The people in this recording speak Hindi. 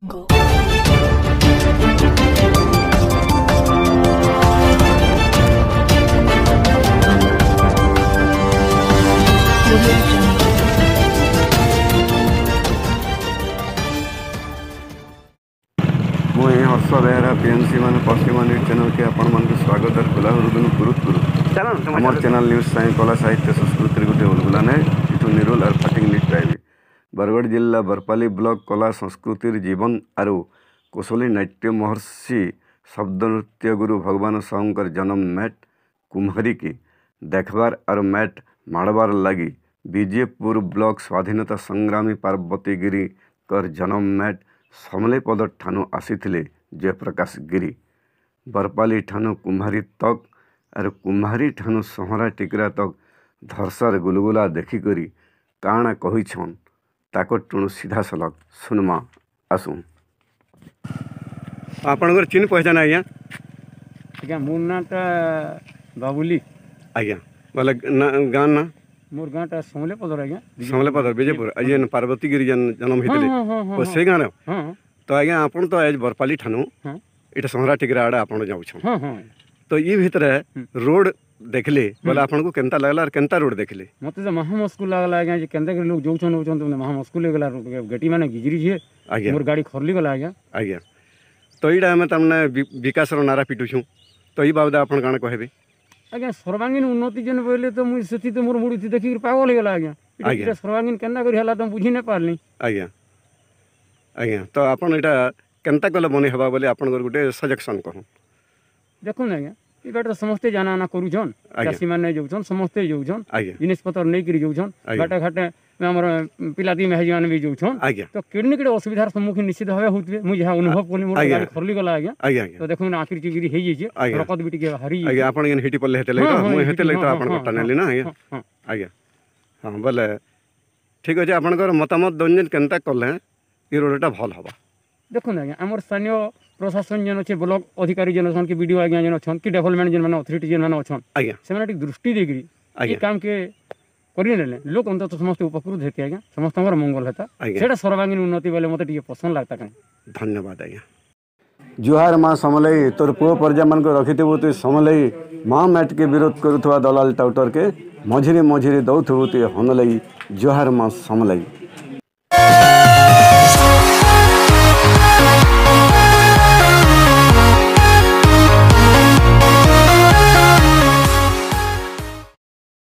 Go. मुझे हर्ष बेहरा पीएनसी मान पश्चिम न्यूज चैनल के आपण मान स्वागत और खुला हृदय गुरुत्व हमार चैनल न्यूज साई कला साहित्य संस्कृति गोटे उलगुलान है इठू निरोल और फाटिंग न्यूज पाइबे। बरगढ़ जिला बरपाली ब्लॉक कला संस्कृतिर जीवन आरु कौशली नाट्य महर्षि शब्द नृत्य गुरु भगवान साहूकर जन्म मैट कुम्हारी की देखबार और मैट माड़बार लगी विजयपुर ब्लॉक स्वाधीनता संग्रामी पार्वती गिरी कर जन्म मैट समलेपद ठानु आसीथिले जयप्रकाश गिरी बरपाली ठानु कुम्हारी तक और कुम्हारी ठानु सहरा टिकरा तक धरसार गुलगुला देखिकरी काଣା कहिछन ताकटुणु सीधा सलग सुनमा आसु। आपणकर चिन्ह पहचान आज्ञा आज्ञा मोर नाटा बाबुली आज्ञा बोले गाँ ना मोर गाँटा समलेपदर आज्ञा समलेपदर विजयपुर आज पार्वती गिरी जन्म होते से गाँव तो आज्ञा आपन तो आज बरपाली ठानु इटा सहरा टिकरा आड़े आपन जाऊँ तो ये भितर रोड देखले बोले आपन को केनता लगला और केनता रोड देखले मते तो महा मुश्किल लागला आज्ञा जे केनता के लोग जोछन होछन तो महा मुश्किल गला गटी माने गिजरी छे आज्ञा मोर गाड़ी खरली गला आज्ञा आज्ञा तो इडा हमें तमने विकास रो नारा पिटुछु तो ई बाबदा आपन काना कहबे आज्ञा सर्वांगीन उन्नति जन बोले तो मुई सेति तो मोर मुड़ी देखि पागल हो गला आज्ञा इटा सर्वांगीन केना करी हला तो बुझी न पारली आज्ञा आज्ञा तो आपन इटा केनता कले बने हबा बोले आपन गोटे सजेक्शन कहूं देखो आज्ञा ई बाटा समस्ते जाना आना करूछन चासी माने जोछन समस्ते जोछन जिनिस पतर नै करी जोछन बाटा घाटे हमर पिलाती मेहजमान भी जोछन तो किडनी किडे असुविधार सम्मुखीन निश्चित भाबे होतबे मु जहा अनुभव कोनी मोर गाड़ी खरली गला आज्ञा तो देखो ना आखिर चिगिरी हे जे रकत बिटी के हारी आज्ञा आपन गेन हिटी पल्ले हेते लई मु हेते लई तो आपन कटा नेली ना आज्ञा आज्ञा हां बोले ठीक अछि आपनकर मतामत दंजन केनता करले ई रोडटा भल हबा देखो आज्ञा हमर स्थानीय प्रशासन जन अच्छे ब्लॉक अधिकारी जन अछन कि वीडियो आज्ञा जन अछन कि डेवलपमेंट जन माने अथॉरिटी जन माने अछन आज्ञा से माने दृष्टि देगिरी ए काम के करि नेले लोक अंत समस्त उपकृत हेते आज्ञा समस्तଙ୍କର मंगल हेता सेटा सर्वांगीन उन्नति बोले मते टिके पसंद लागता काई धन्यवाद आज्ञा। जुहार माँ समलई तोर पुओ प्रजा मन को रखिथिबु तु समलई माँ मैट के विरोध करुथवा दलाल टाउटर के मझिरे मझिरे दउथबु तु हनलई जुहार माँ समलई।